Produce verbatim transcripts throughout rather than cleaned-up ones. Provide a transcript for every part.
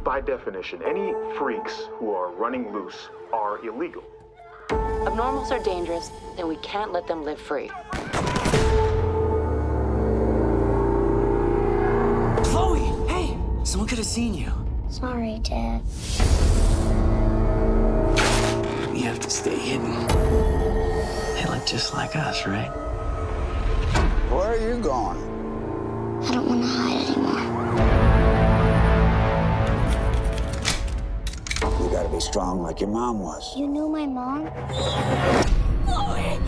By definition, any freaks who are running loose are illegal. Abnormals are dangerous, and we can't let them live free. Chloe! Hey! Someone could have seen you. Sorry, Dad. We have to stay hidden. They look just like us, right? Where are you going? I don't want to hide anymore. You gotta be strong like your mom was. You knew my mom? Chloe!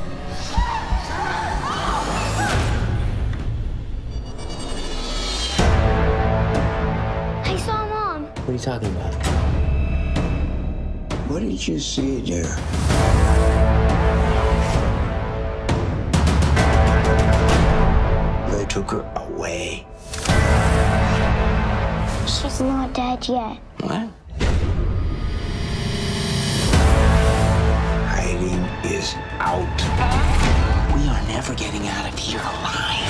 I saw Mom. What are you talking about? What did you see, dear? They took her away. She's not dead yet. What? Hiding is out. We are never getting out of here alive.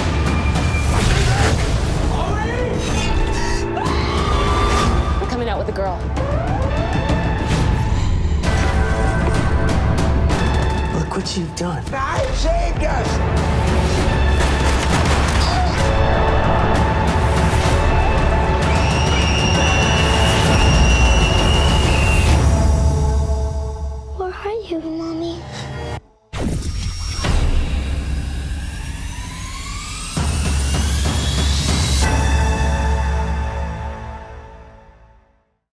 I'm coming out with a girl. Look what you've done. I saved us!